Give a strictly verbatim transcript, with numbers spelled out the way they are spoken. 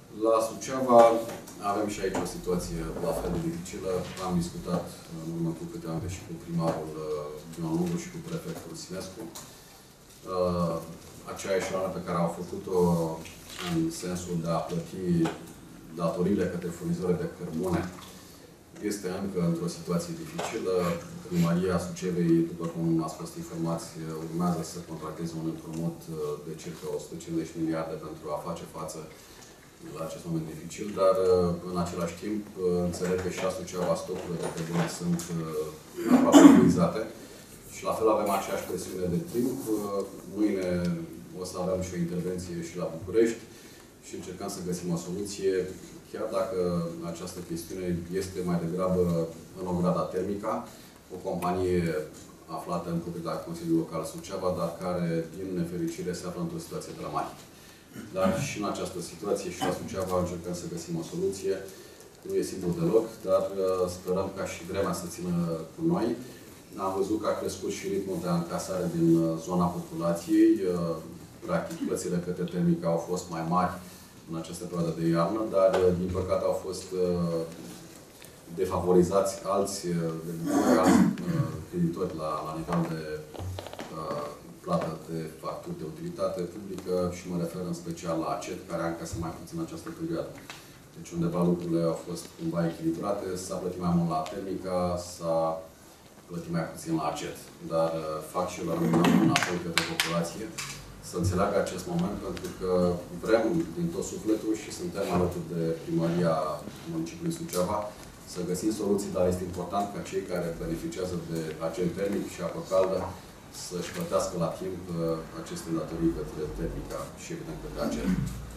La Suceava avem și aici o situație la fel de dificilă. Am discutat în urmă cu câteva ani și cu primarul Dion Lungu și cu prefectul Sinescu. Acea eșalonă pe care au făcut-o în sensul de a plăti datoriile către furnizorii de cărbune este încă într-o situație dificilă. Primăria Sucevei, după cum ați fost informați, urmează să contracteze un împrumut de circa o sută cincizeci miliarde pentru a face față la acest moment dificil, dar în același timp înțeleg că și la Suceava stocurile de cărbune sunt aproape epuizate și la fel avem aceeași presiune de timp. Mâine o să avem și o intervenție și la București și încercăm să găsim o soluție, chiar dacă această chestiune este mai degrabă în ograda Termica, o companie aflată în proprietatea Consiliului Local Suceava, dar care, din nefericire, se află într-o situație dramatică. Dar și în această situație și la Suceava încercăm să găsim o soluție. Nu e simplu deloc, dar sperăm ca și vremea să țină cu noi. Am văzut că a crescut și ritmul de încasare din zona populației. Practic, plățile către Termica au fost mai mari în această perioadă de iarnă, dar, din păcate, au fost defavorizați alți, de, alți creditori la, la nivel de plată de facturi de utilitate publică și mă refer în special la ACET, care a încasat mai puțin în această perioadă. Deci undeva lucrurile au fost cumva echilibrate, s-a plătit mai mult la Termica, s-a plătit mai puțin la ACET. Dar fac și la rândul meu un apel către populație să înțeleagă acest moment, pentru că vrem din tot sufletul și suntem alături de primăria municipiului Suceava să găsim soluții, dar este important ca cei care beneficiază de agent termic și apă caldă să-și plătească la timp aceste datorii către Termica și evident către ACET.